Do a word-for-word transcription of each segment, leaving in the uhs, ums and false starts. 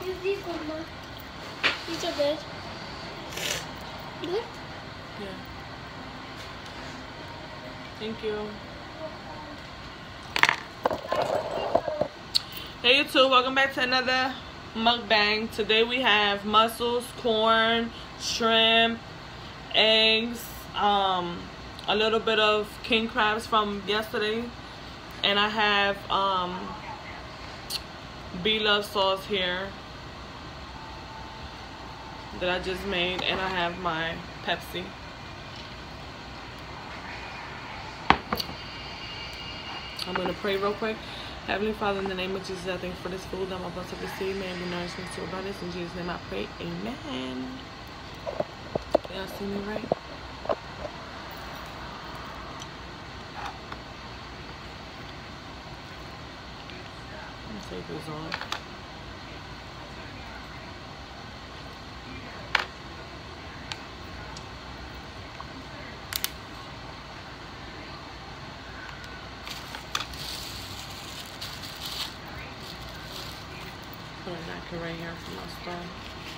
Use these ones, Ma. These are good. Good? Yeah. Thank you. Hey YouTube, welcome back to another mukbang. Today we have mussels, corn, shrimp, eggs, um, a little bit of king crabs from yesterday, and I have um, B-Love sauce here that I just made, and I have my Pepsi. I'm going to pray real quick. Heavenly Father, in the name of Jesus, I thank you for this food I'm about to receive. May it be nourishment to abundance. In Jesus' name I pray. Amen. Y'all see me right? Let me take this off. Put a napkin right here for my stove.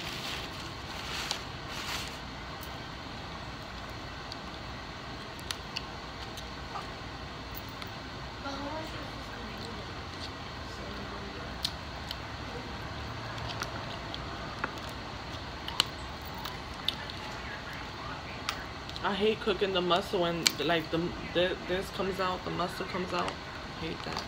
I hate cooking the mussel when like the, the this comes out, the mussel comes out. I hate that.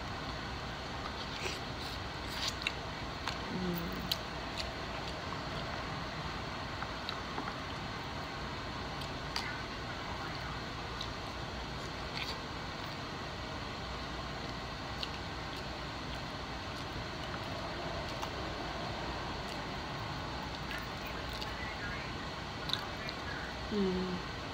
Mm.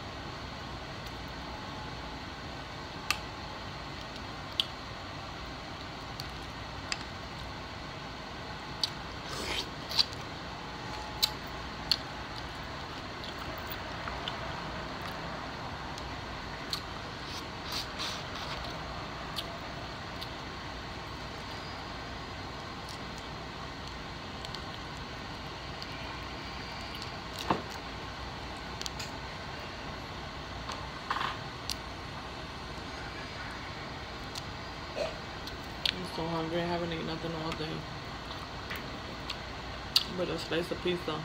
I'm so hungry. I haven't eaten nothing all day. But a slice of pizza.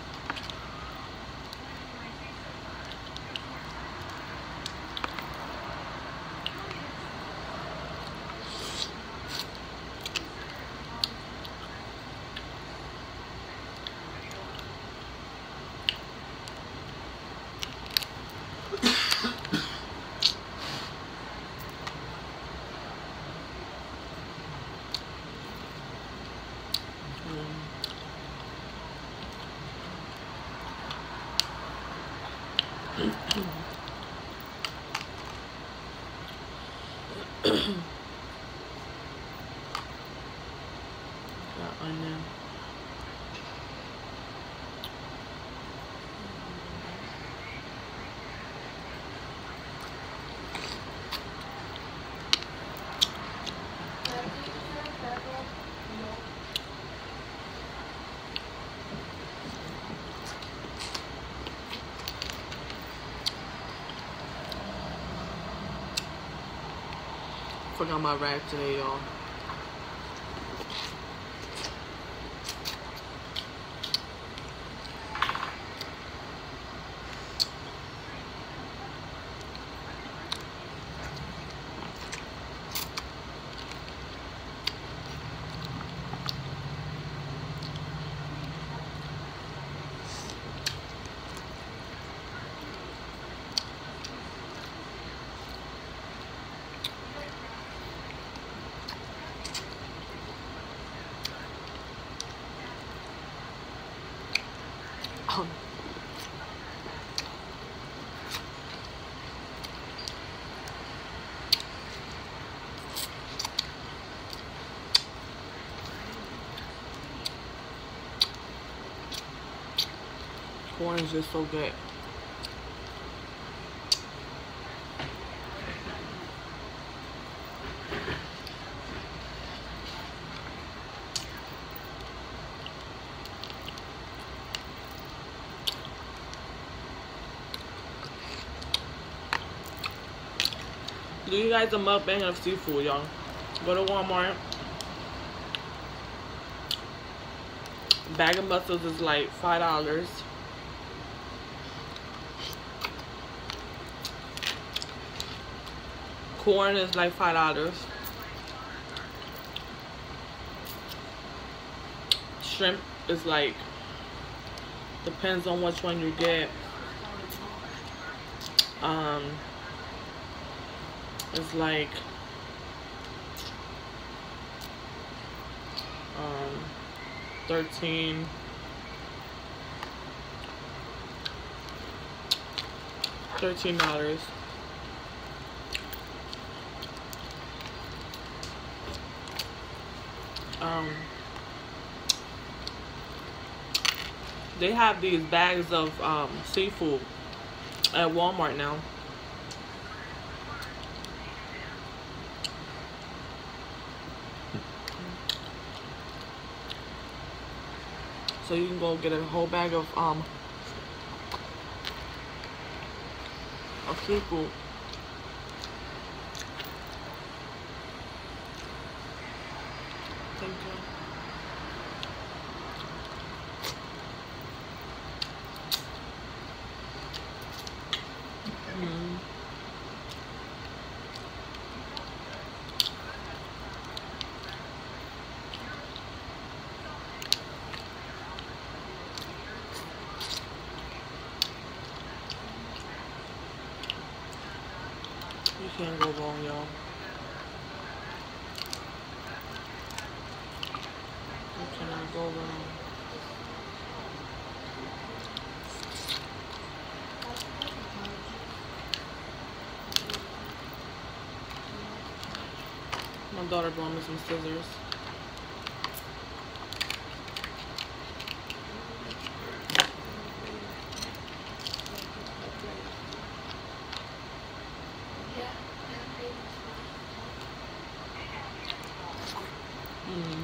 Got onion. Forgot my rag today, y'all. Corn is just so good. Do you guys a mukbang of seafood, y'all? Go to Walmart. Bag of mussels is like five dollars. Corn is like five dollars. Shrimp is like, depends on which one you get. Um, it's like um thirteen. Thirteen dollars. Um, they have these bags of um, seafood at Walmart now. So you can go get a whole bag of um of seafood. Thank you. Mm. You can't go wrong, y'all. You cannot go wrong. My daughter brought me some scissors. Mm.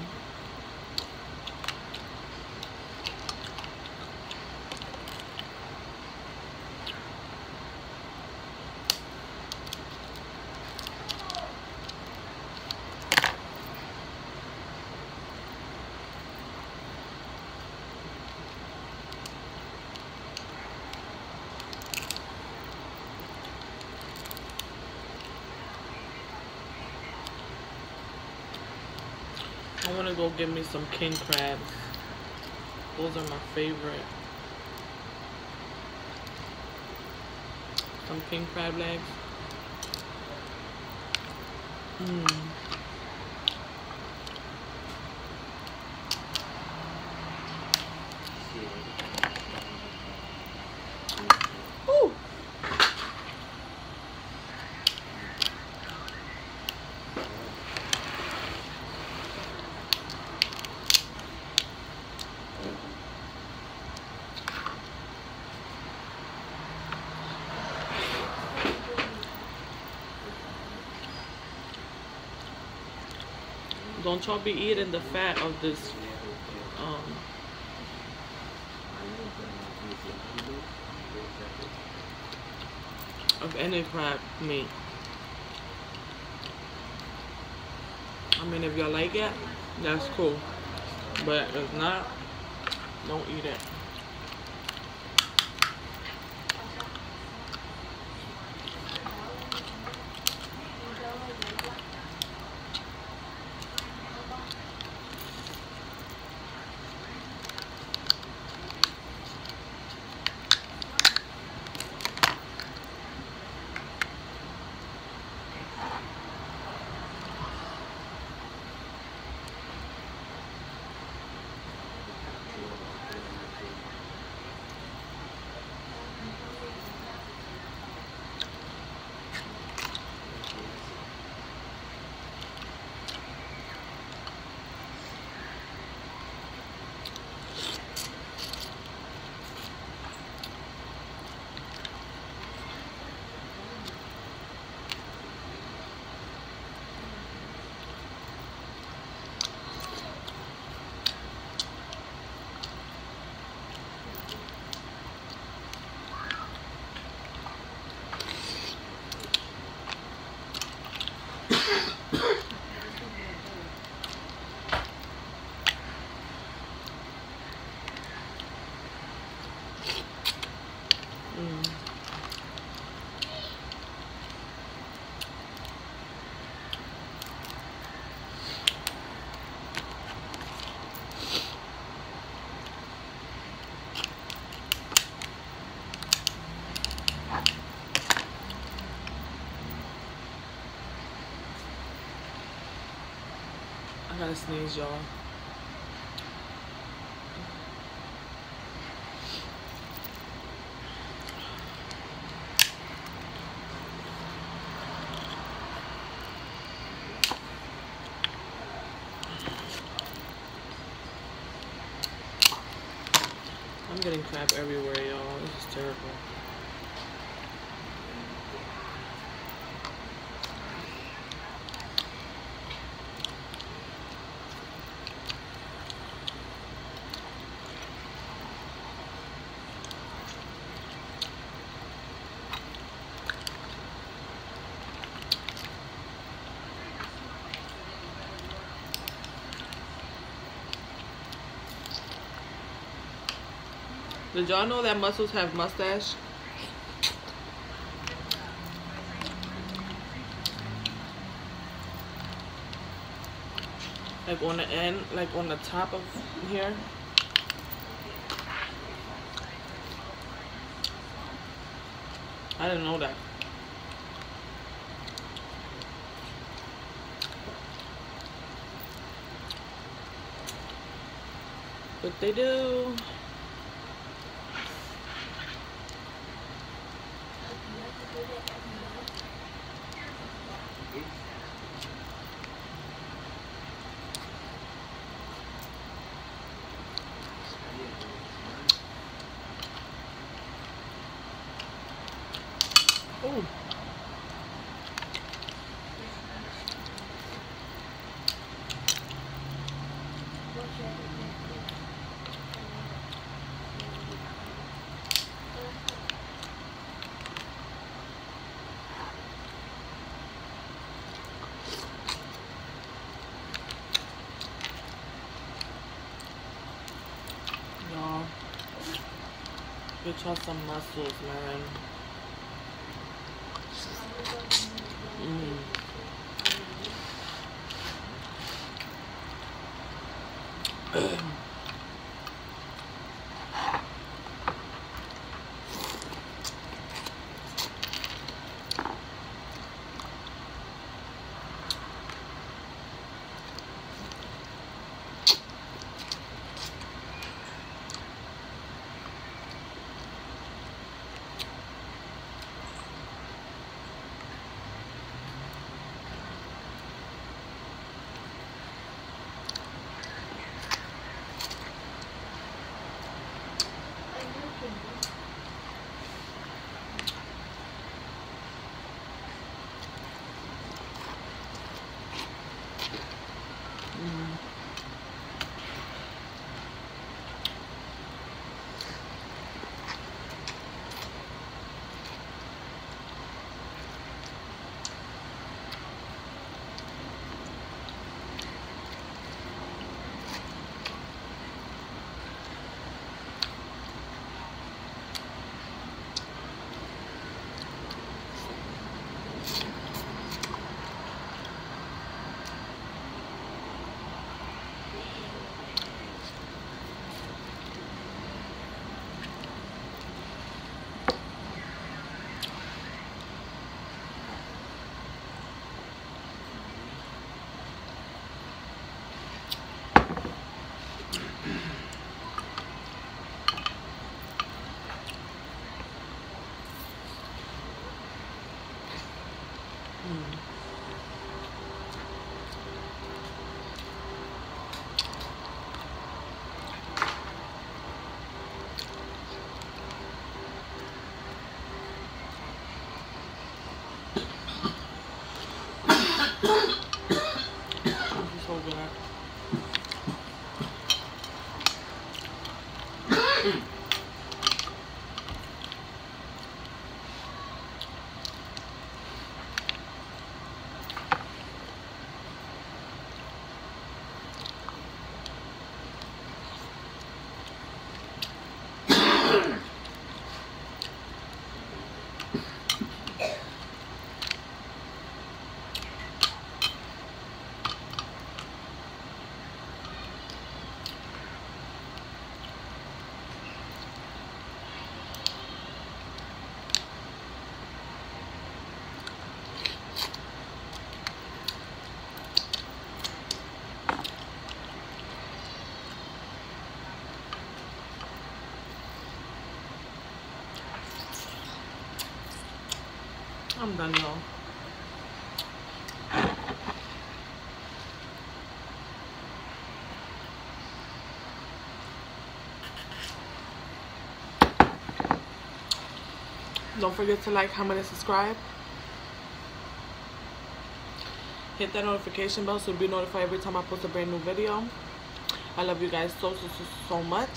I want to go get me some king crabs. Those are my favorite. Some king crab legs. Mmm. Ooh. Don't y'all be eating the fat of this um of any crab meat. I mean, if y'all like it, that's cool. But if not, don't eat it. sneeze, y'all. I'm getting crap everywhere, y'all. This is terrible. Did y'all know that mussels have mustache? Like on the end, like on the top of here. I didn't know that. But they do. Ooh. Y'all, get y'all some mussels, man. Mm. I'm done, y'all. Don't forget to like, comment, and subscribe. Hit that notification bell so you'll be notified every time I post a brand new video. I love you guys so, so, so, so much.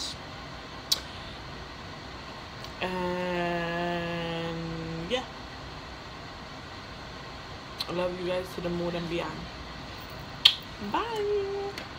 And yeah. I love you guys to the moon and beyond. Bye.